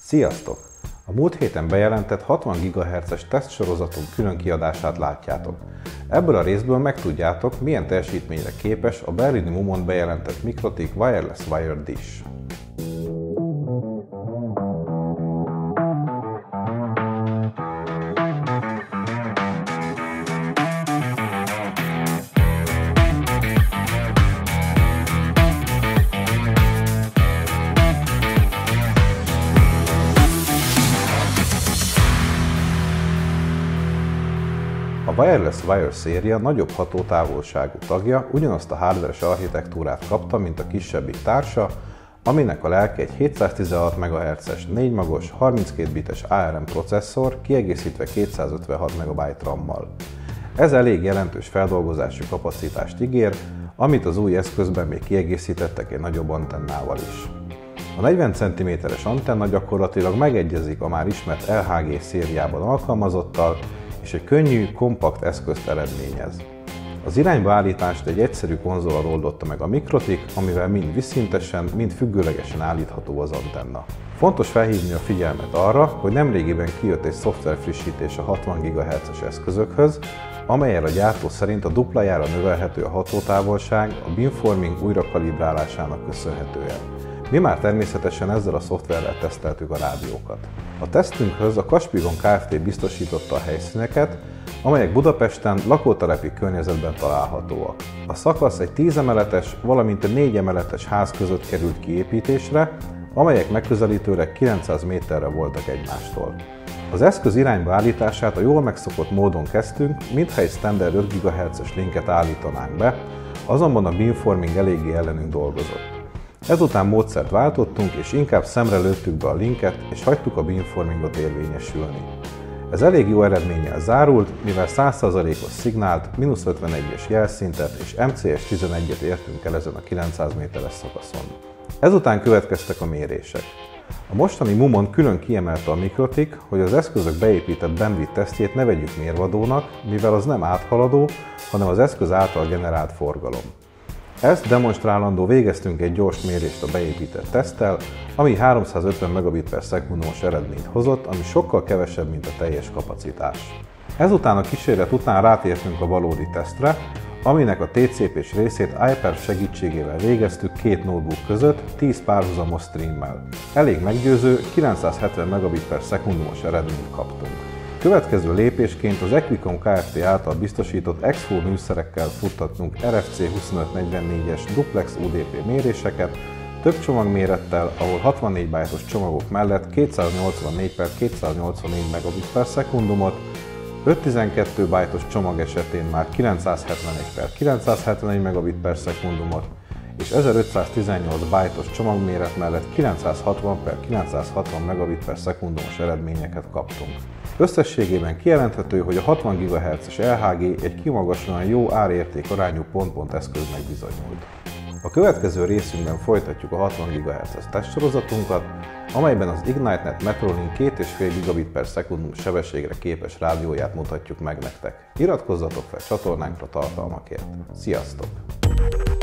Sziasztok! A múlt héten bejelentett 60 GHz-es tesztsorozatunk külön kiadását látjátok. Ebből a részből megtudjátok, milyen teljesítményre képes a berlini Mumon bejelentett Mikrotik Wireless Wire Dish. A Wireless Wire széria nagyobb hatótávolságú tagja ugyanazt a hardveres architektúrát kapta, mint a kisebbik társa, aminek a lelke egy 716 MHz-es 4 magos, 32 bites ARM processzor, kiegészítve 256 MB RAM-mal. Ez elég jelentős feldolgozási kapacitást ígér, amit az új eszközben még kiegészítettek egy nagyobb antennával is. A 40 cm-es antenna gyakorlatilag megegyezik a már ismert LHG szériában alkalmazottal, és egy könnyű, kompakt eszközt eredményez. Az iránybeállítást egy egyszerű konzollal oldotta meg a Mikrotik, amivel mind vízszintesen, mind függőlegesen állítható az antenna. Fontos felhívni a figyelmet arra, hogy nemrégiben kijött egy szoftverfrissítés a 60 GHz-es eszközökhöz, amellyel a gyártó szerint a duplájára növelhető a hatótávolság a beamforming újrakalibrálásának köszönhetően. Mi már természetesen ezzel a szoftverrel teszteltük a rádiókat. A tesztünkhöz a Kaspigon Kft. Biztosította a helyszíneket, amelyek Budapesten lakótelepi környezetben találhatóak. A szakasz egy 10 emeletes, valamint egy 4 emeletes ház között került kiépítésre, amelyek megközelítőleg 900 méterre voltak egymástól. Az eszköz iránybeállítását a jól megszokott módon kezdtünk, mintha egy standard 5 GHz-es linket állítanánk be, azonban a beamforming eléggé ellenünk dolgozott. Ezután módszert váltottunk, és inkább szemre lőttük be a linket, és hagytuk a beamformingot érvényesülni. Ez elég jó eredménnyel zárult, mivel 100%-os szignált, -51-es jelszintet és MCS 11-et értünk el ezen a 900 méteres szakaszon. Ezután következtek a mérések. A mostani Mumon külön kiemelte a Mikrotik, hogy az eszközök beépített bandwidth tesztjét ne vegyük mérvadónak, mivel az nem áthaladó, hanem az eszköz által generált forgalom. Ezt demonstrálandó végeztünk egy gyors mérést a beépített teszttel, ami 350 Mbit/s eredményt hozott, ami sokkal kevesebb, mint a teljes kapacitás. Ezután a kísérlet után rátértünk a valódi tesztre, aminek a TCP-s részét iPerf segítségével végeztük két notebook között 10 párhuzamos streammel. Elég meggyőző, 970 Mbit/s eredményt kaptunk. Következő lépésként az Equicom Kft. Által biztosított Expo műszerekkel futtatnunk RFC 2544-es duplex UDP méréseket, több csomagmérettel, ahol 64 bytes csomagok mellett 284/284 Mbit/s, 512 bytes csomag esetén már 971/971 Mbit/s, és 1518 bytes csomagméret mellett 960/960 Mbit/s eredményeket kaptunk. Összességében kijelenthető, hogy a 60 GHz-es LHG egy kimagaslóan jó árérték arányú pont-pont eszköznek bizonyult. A következő részünkben folytatjuk a 60 GHz-es testsorozatunkat, amelyben az IgniteNet Metrolink 2,5 Gbps sebességre képes rádióját mutatjuk meg nektek. Iratkozzatok fel csatornánkra tartalmakért. Sziasztok!